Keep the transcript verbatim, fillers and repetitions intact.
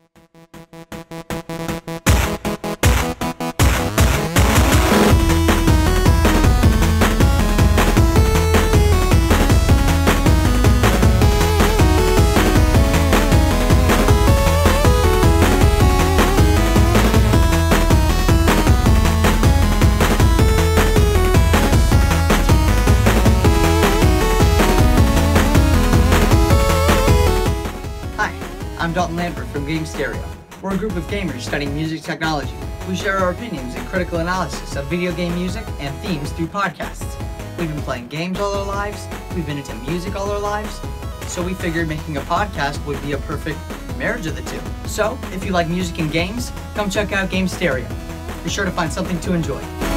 I'm Dalton Lambert from Game Stereo. We're a group of gamers studying music technology who share our opinions and critical analysis of video game music and themes through podcasts. We've been playing games all our lives, we've been into music all our lives, so we figured making a podcast would be a perfect marriage of the two. So, if you like music and games, come check out Game Stereo. Be sure to find something to enjoy.